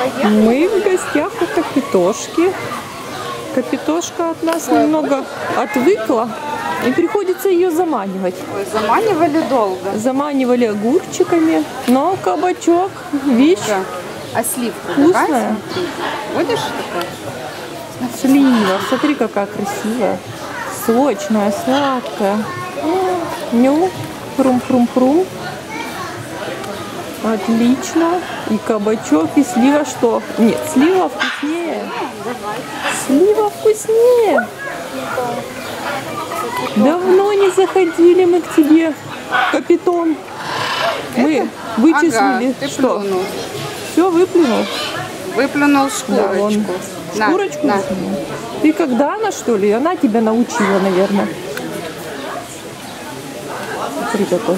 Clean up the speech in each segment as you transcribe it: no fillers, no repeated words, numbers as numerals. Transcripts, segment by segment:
Мы в гостях у Капитошки. Капитошка от нас немного отвыкла, и приходится ее заманивать. Ой, заманивали долго. Заманивали огурчиками, но кабачок, видишь, Да. А сливка вкусная. какая? Будешь такая? Слива, смотри, какая красивая. Сочная, сладкая. Ню, хрум-хрум-хрум. Отлично. И кабачок, и слива что? Нет, слива вкуснее. Слива вкуснее. Давно не заходили мы к тебе, Капитон. Мы вычислили, Ага, ты что? плюнул. Все выплюнул. Выплюнул Да, вон. шкурочку. На, Шкурочку? на. Ты когда она, что ли? Она тебя научила, наверное. Смотри какой.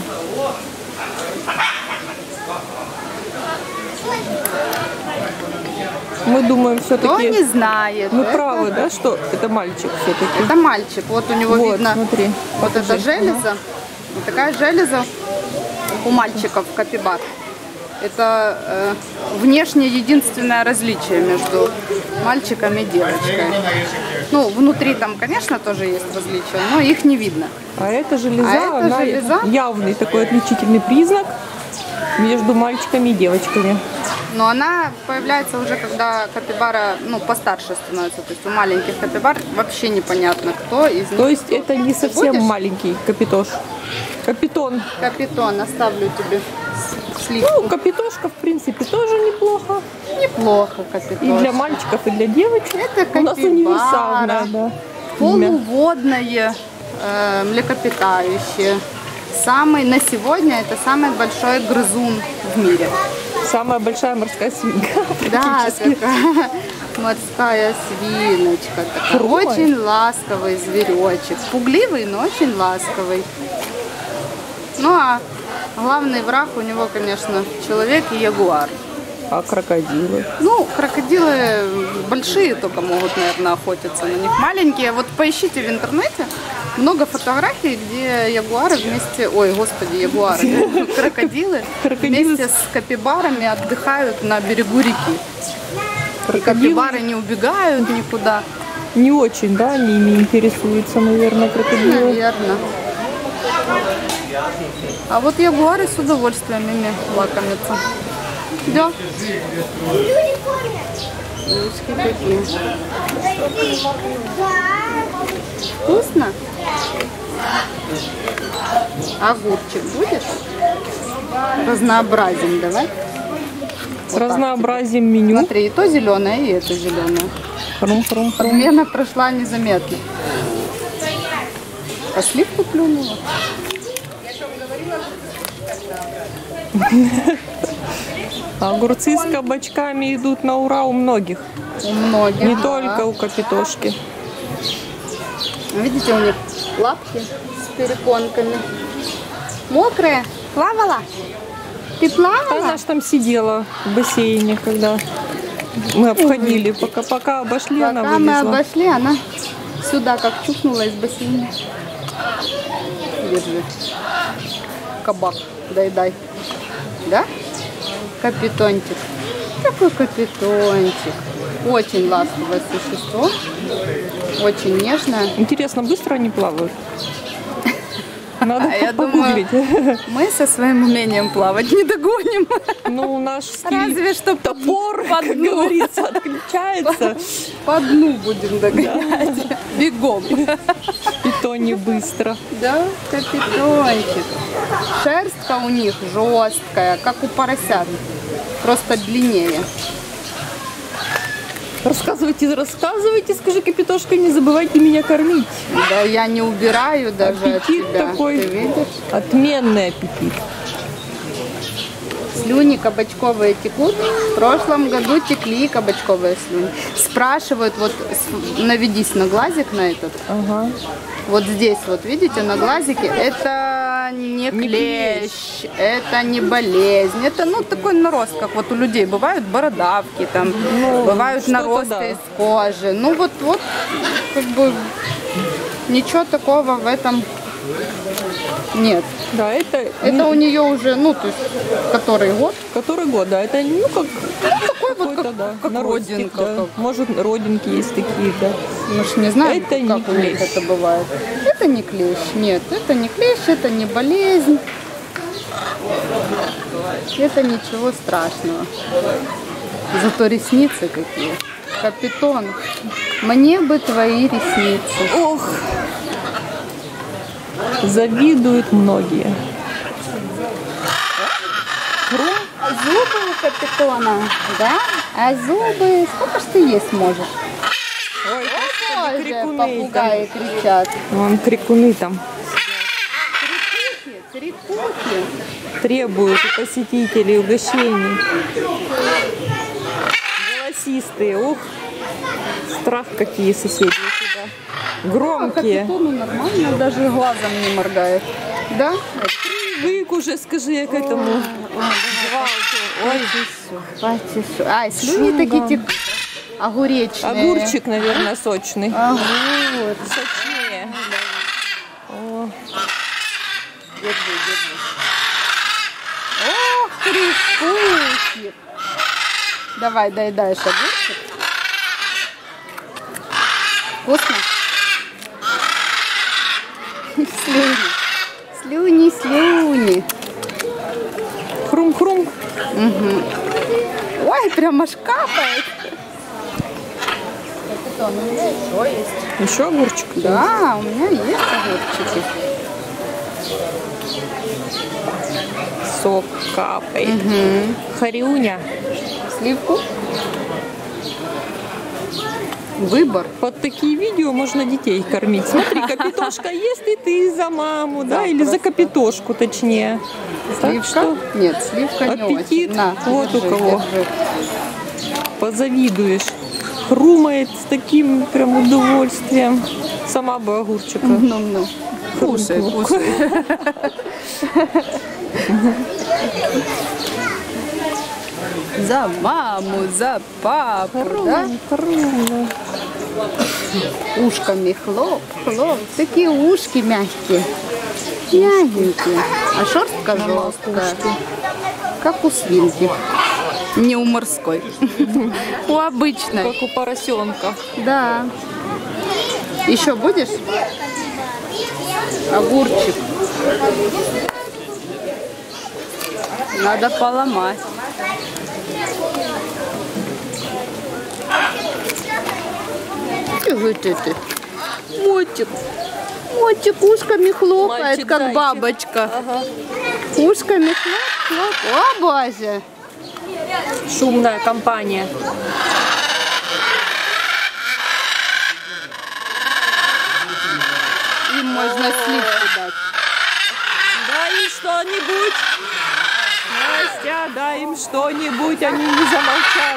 Мы думаем Кто все-таки... не знает. Мы это- правы, да, что это мальчик все-таки? Это мальчик. Вот у него Вот, видно смотри. вот эта железа. Вот такая железа у мальчиков капибар. Это внешне единственное различие между мальчиком и девочкой. Ну, внутри там, конечно, тоже есть различия, но их не видно. А эта железа, А эта она железа? явный такой отличительный признак между мальчиками и девочками. Но она появляется уже, когда капибара, ну, постарше становится. То есть у маленьких капибар вообще непонятно, кто из них. То есть это не совсем Будешь? маленький капитош. Капитон. Капитон, оставлю тебе сливку. Ну, капитошка, в принципе, тоже неплохо. Неплохо капитон. И для мальчиков, и для девочек. Это У нас капибара. универсальное, да. имя. Полуводное, млекопитающее. Самый, на сегодня это самый большой грызун в мире. Самая большая морская свинка. Да, практически. такая морская свиночка. Такая. Хрумая. Очень ласковый зверечек. Пугливый, но очень ласковый. Ну а главный враг у него, конечно, человек и ягуар. А крокодилы? Ну, крокодилы большие только могут, наверное, охотиться на них. Маленькие, вот поищите в интернете, много фотографий, где ягуары вместе, ой, господи, ягуары, крокодилы вместе с капибарами отдыхают на берегу реки. И капибары не убегают никуда. Не очень, да, они ими интересуются, наверное, крокодилы. Наверное. А вот ягуары с удовольствием ими лакомятся. Да. Ушки какие. Вкусно? Огурчик будешь? Разнообразим давай. Вот Разнообразим меню. так. Смотри, и то зеленое, и это зеленое. Хрум-хрум-хрум. Подмена прошла незаметно. А сливку плюнула. Огурцы с кабачками идут на ура у многих. У многих. Не да. только у Капитошки. Видите, у них лапки с перепонками. Мокрая? Плавала? Ты плавала? Она ж там сидела в бассейне, когда мы обходили. Пока обошли, она Пока мы вылезла. обошли, она сюда как чухнула из бассейна. Держи. Кабак, дай. Да? Капитончик. Какой капитончик. Очень ласковое существо. Очень нежное. Интересно, быстро они плавают? Надо А я погуглить. Мы со своим умением плавать не догоним. Ну, наш стиль Разве что топор, по как дну. говорится, отключается. По дну будем догонять. Бегом. И то не быстро. Да, капитончик. Шерстка у них жесткая, как у поросят. Просто длиннее. Рассказывайте, скажи, Капитошка, не забывайте меня кормить. Да я не убираю даже от Аппетит тебя. такой. Ты видишь? Отменный аппетит. Слюни кабачковые текут. В прошлом году текли кабачковые слюни. Спрашивают, вот наведись на глазик на этот. Ага. Вот здесь, вот видите, на глазике, это не клещ, это не болезнь, это, ну, такой нарост, как вот у людей бывают бородавки, там, бывают что-то наросты да. из кожи, ну, вот, как бы, ничего такого в этом Нет. Да, это Это у нее уже, ну, то есть, который год. который год, да, это ну как Такой вот, какой-то, да, как наростик, родинка. да. Как. Может, родинки есть такие, да. Мы ж не знаем, Это не как у них клещ. это бывает. Это не клещ, нет, это не клещ, это не болезнь. Это ничего страшного. Зато ресницы какие. Капитон, мне бы твои ресницы. Ох, завидуют многие. Зубы у капитона, да? А зубы, сколько ж ты есть можешь? Ой, Боже, крикуны попугаи кричат. вон крикуны там Трикухи. требуют у посетителей угощений. Голосистые, ух, страх какие соседи у тебя. Громкие. Капитону нормально, даже глазом не моргает. Да? Привык уже, скажи я к этому. Ой, Потише. Ай, слюни Шум, такие да. текут. Огуречные. огурчик, наверное, сочный. Огурчик. Сочнее. О, Ох, трескухи. Давай, доедаешь огурчик. Вкусно? Слюни. Слюни. хрум-хрум. Ой, прям аж капает. Капитан, у меня еще есть. Еще огурчик? Да, у меня есть огурчики. Сок капает. Харюня. Сливку. Выбор. Под такие видео можно детей кормить. Смотри, капитошка ест, и ты за маму, да? Или за капитошку, точнее. Так Сливка? что Нет, сливка не аппетит очень. На, вот у держи, кого. держи. Позавидуешь. Хрумает с таким прям удовольствием. Сама бы огурчика. Ну. Кушай, хрумкнула. кушай. За маму, за папу, да? Хрум, да. Ушками хлоп, хлоп. Такие ушки мягкие. Мягенькие. А шерстка жесткая. Как у свинки. Не у морской. У обычной. Как у поросенка. Да. Еще будешь? Огурчик. Надо поломать. Ты. Мотик. Мотик ушками хлопает, Мальчик-зайчик. как бабочка. Ага. Ушками хлоп, хлоп. О, боже. Шумная компания. Им можно сливку дать. Дай им что-нибудь. Настя, дай им что-нибудь, они не замолчат.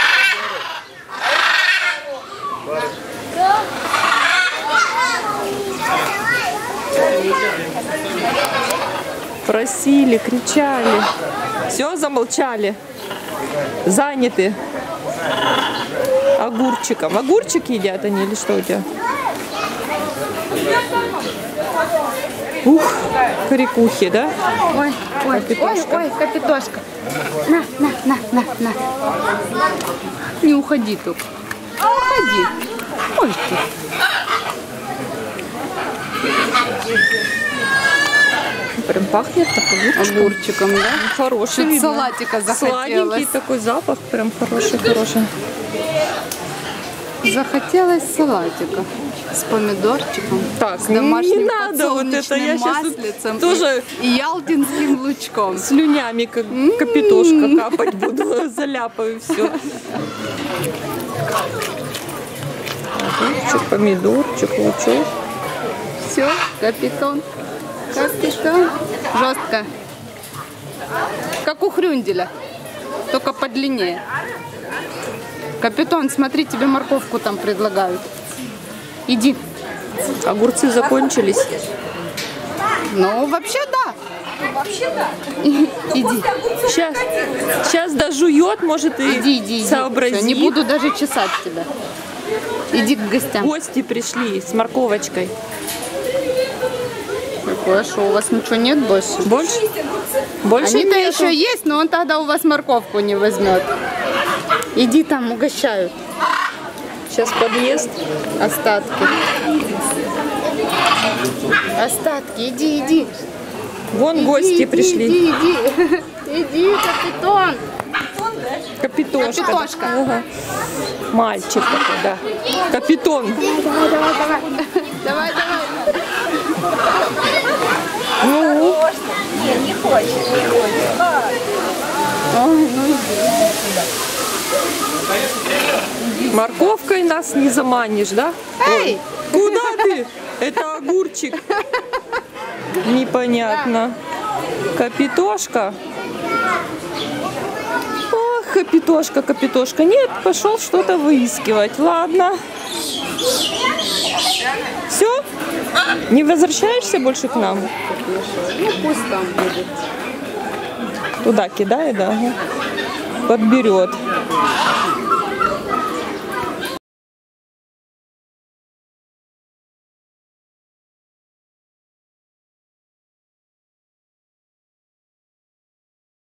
Просили, кричали. Все, замолчали. Заняты огурчиком. Огурчик едят они или что у тебя? Ух, крикухи, да? Ой, ой, Капитошка. ой, капитошка. На. Не уходи только. Уходи. Ой, ты. Прям пахнет так огурчиком. Огурчиком, да? Хороший, Чуть видно. салатика захотелось. Сладенький такой запах, прям хороший. Захотелось салатика с помидорчиком, Так, с домашним не надо вот это, я подсолнечным сейчас маслицем тоже и ялтинским лучком. слюнями, как капитошка, капать буду, заляпаю все. Огурчик, помидорчик, лучок. Все, капитон. Капитон. Жестко. Как у хрюнделя, только подлиннее. Капитон, смотри, тебе морковку там предлагают. Иди. Огурцы закончились. Ну, вообще да. Иди. Сейчас дожует, может и Иди. сообразит. Всё, не буду даже чесать тебя. Иди к гостям. Гости пришли с морковочкой. морковку. А что, у вас ничего нет больше? Больше? Больше Они-то нету. еще есть, но он тогда у вас морковку не возьмет. Иди там, угощают. Сейчас подъезд. Остатки. Остатки, иди. Вон гости пришли. Иди. Иди, капитан. Капитошка. Капитошка. Ага. Мальчик такой, да. Капитон. Давай. Ну, Не хочет. Ой, ну морковкой нас не заманишь, да? Эй! Куда ты? Это огурчик. Непонятно. Капитошка. Ох, капитошка. Нет, пошел что-то выискивать. Ладно. Все? Не возвращаешься больше к нам? Ну пусть там будет. Туда кидай, да. Ага. Подберет.